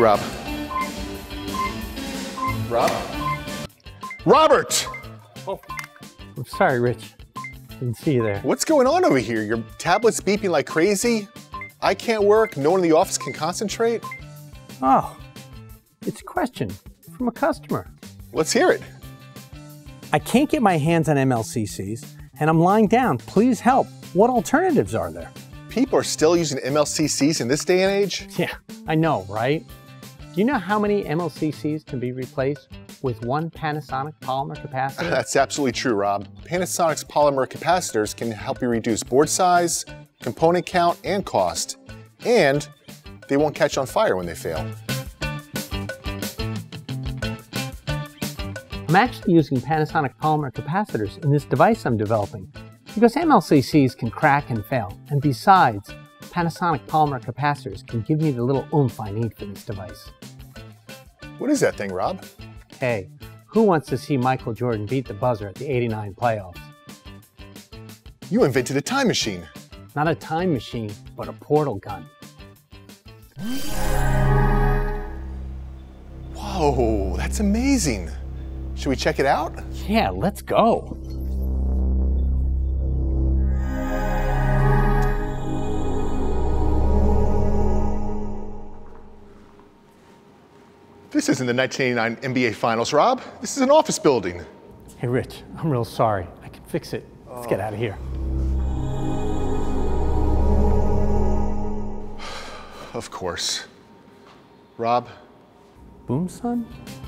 Rob. Rob? Robert! Oh, I'm sorry, Rich. Didn't see you there. What's going on over here? Your tablet's beeping like crazy? I can't work, no one in the office can concentrate? Oh, it's a question from a customer. Let's hear it. I can't get my hands on MLCCs, and I'm lying down. Please help. What alternatives are there? People are still using MLCCs in this day and age? Yeah, I know, right? Do you know how many MLCCs can be replaced with one Panasonic polymer capacitor? That's absolutely true, Rob. Panasonic's polymer capacitors can help you reduce board size, component count, and cost. And they won't catch on fire when they fail. I'm actually using Panasonic polymer capacitors in this device I'm developing because MLCCs can crack and fail. And besides, Panasonic polymer capacitors can give me the little oomph I need for this device. What is that thing, Rob? Hey, who wants to see Michael Jordan beat the buzzer at the '89 playoffs? You invented a time machine. Not a time machine, but a portal gun. Whoa, that's amazing. Should we check it out? Yeah, let's go. This isn't the 1989 NBA Finals, Rob. This is an office building. Hey, Rich, I'm real sorry. I can fix it. Let's get out of here. Of course. Rob? Boom, son?